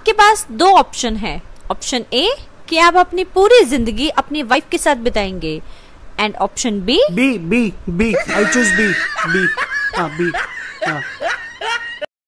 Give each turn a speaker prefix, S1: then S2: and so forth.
S1: आपके पास दो ऑप्शन है। ऑप्शन ए कि आप अपनी पूरी जिंदगी अपनी वाइफ के साथ बिताएंगे, and option B
S2: B I choose B.